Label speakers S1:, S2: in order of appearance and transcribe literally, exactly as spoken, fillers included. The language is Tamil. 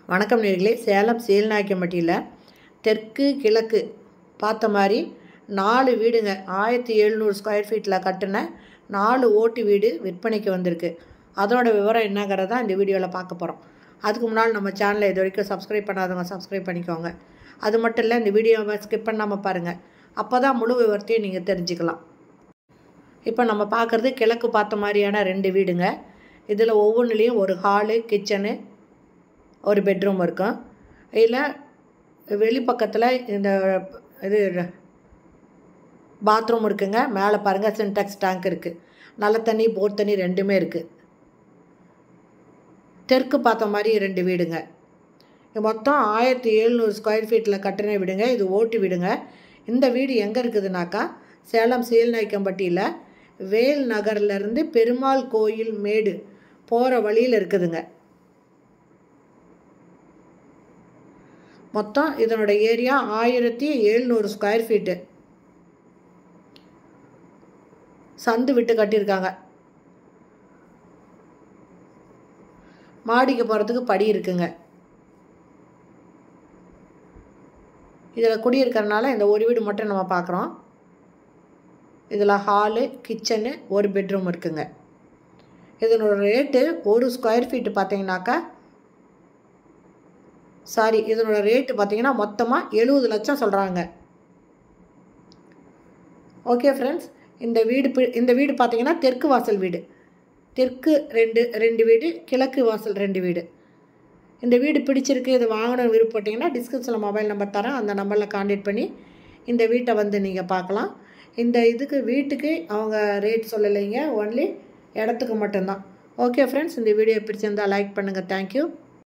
S1: வணக்கம் நேயர்களே. சேலம் சீலநாயக்கம்பட்டியில் தெற்கு கிழக்கு பார்த்த மாதிரி நாலு வீடுங்க ஆயிரத்தி எழுநூறு ஸ்கொயர் ஃபீட்டில் கட்டின நாலு ஓட்டு வீடு விற்பனைக்கு வந்திருக்கு. அதோட விவரம் என்னங்கிறத இந்த வீடியோவில் பார்க்க போகிறோம். அதுக்கு முன்னால் நம்ம சேனலை இது வரைக்கும் சப்ஸ்கிரைப் பண்ணாதவங்க சப்ஸ்கிரைப் பண்ணிக்கோங்க. அது மட்டும் இல்லை, இந்த வீடியோவை ஸ்கிப் பண்ணாமல் பாருங்கள். அப்போ தான் முழு விவரத்தையும் நீங்கள் தெரிஞ்சுக்கலாம். இப்போ நம்ம பார்க்குறது கிழக்கு பார்த்த மாதிரியான ரெண்டு வீடுங்க. இதில் ஒவ்வொன்றுலேயும் ஒரு ஹாலு, கிச்சனு, ஒரு பெட்ரூம் இருக்கும். இதில் வெளிப்பக்கத்தில் இந்த இது பாத்ரூம் இருக்குங்க. மேலே பாருங்கள், சின்டெக்ஸ் டேங்க் இருக்குது. நல்ல தண்ணி, போர் தண்ணி ரெண்டுமே இருக்குது. தெற்கு பார்த்த மாதிரி ரெண்டு வீடுங்க. மொத்தம் ஆயிரத்தி எழுநூறு ஸ்கொயர் ஃபீட்டில் கட்டின வீடுங்க. இது ஓட்டு வீடுங்க. இந்த வீடு எங்கே இருக்குதுனாக்கா சேலம் சீலநாயக்கம்பட்டியில் வேல் நகர்லேருந்து பெருமாள் கோயில் மேடு போகிற வழியில் இருக்குதுங்க. மொத்தம் இதனோட ஏரியா ஆயிரத்தி எழுநூறு ஸ்கொயர் ஃபீட்டு. சந்து விட்டு கட்டியிருக்காங்க. மாடிக்கு போகிறதுக்கு படி இருக்குங்க. இதில் குடியிருக்கிறதுனால இந்த ஒரு வீடு மட்டும் நம்ம பார்க்குறோம். இதில் ஹாலு, கிச்சனு, ஒரு பெட்ரூம் இருக்குங்க. இதனோட ரேட்டு ஒரு ஸ்கொயர் ஃபீட்டு பார்த்தீங்கன்னாக்கா சாரி இதனோட ரேட்டு பார்த்தீங்கன்னா மொத்தமாக எழுபது லட்சம் சொல்கிறாங்க. ஓகே ஃப்ரெண்ட்ஸ், இந்த வீடு இந்த வீடு பார்த்தீங்கன்னா தெற்கு வாசல் வீடு. தெற்கு ரெண்டு ரெண்டு வீடு, கிழக்கு வாசல் ரெண்டு வீடு. இந்த வீடு பிடிச்சிருக்கு, இது வாங்கணும் விருப்பப்பட்டீங்கன்னா டிஸ்கிரிப்ஷனில் மொபைல் நம்பர் தரேன். அந்த நம்பரில் கான்டாக்ட் பண்ணி இந்த வீட்டை வந்து நீங்கள் பார்க்கலாம். இந்த இதுக்கு வீட்டுக்கு அவங்க ரேட் சொல்லலைங்க, ஒன்லி இடத்துக்கு மட்டும்தான். ஓகே ஃப்ரெண்ட்ஸ், இந்த வீடியோ பிடிச்சிருந்தால் லைக் பண்ணுங்கள். தேங்க்யூ.